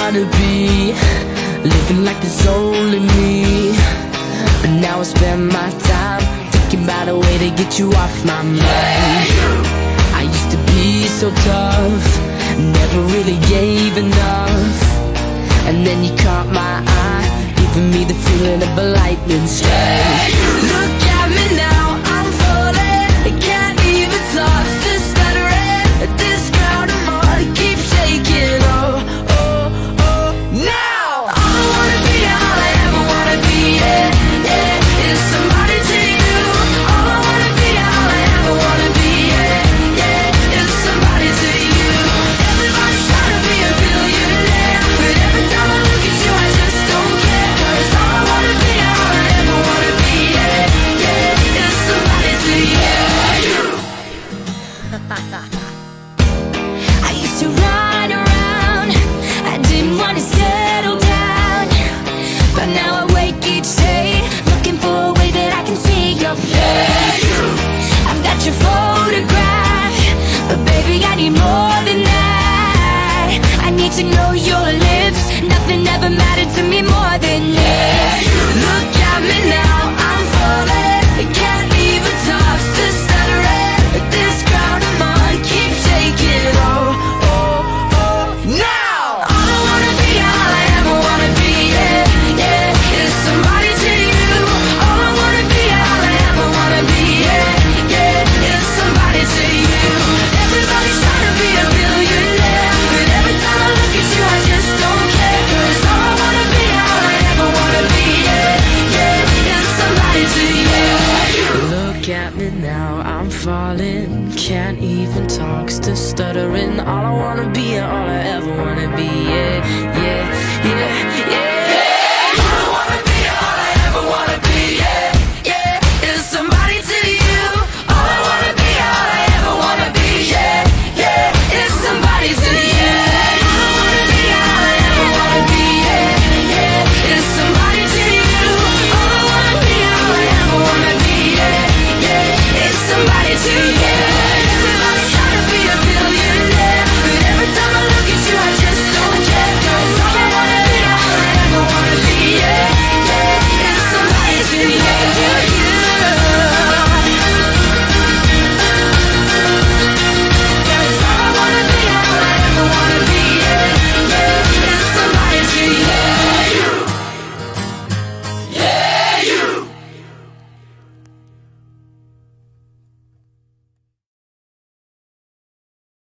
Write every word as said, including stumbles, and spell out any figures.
wanna be, living like there's only me. But now I spend my time thinking about a way to get you off my mind. I used to be so tough, never really gave enough. And then you caught my eye, giving me the feeling of a lightning strike. Look at me now, I'm falling, I can't even talk, still stuttering. This ground I'm on keeps shaking. Oh, oh, oh, now all I wanna be, all I ever wanna be, yeah, yeah, is somebody to you. All I wanna be, all I ever wanna be, yeah, yeah, is somebody to you. Everybody's trying to be a billionaire, but every time I look at you I just don't care. 'Cause all I wanna be, all I ever wanna be, yeah, yeah, is somebody to you. I used to run around, I didn't wanna settle down, but now I wake each day looking for a way that I can see your face. I've got your photograph, but baby I need more than that. I need to know your lips, nothing ever mattered to me more than this. Look at me now, I'm falling, I can't even talk, still stuttering. This ground I'm on keeps shaking. Oh, oh, oh, now all I wanna be, all I ever wanna be, yeah, yeah, is somebody to you. All I wanna be, all I ever wanna be, yeah, yeah, is somebody to you. Everybody's trying to be a billionaire, but every time I look at you I just don't care. 'Cause all I wanna be, all I ever wanna be, yeah, yeah, is somebody to you. Look at me now, I'm falling, can't even talk, still stuttering. All I wanna be, all I ever wanna be, yeah,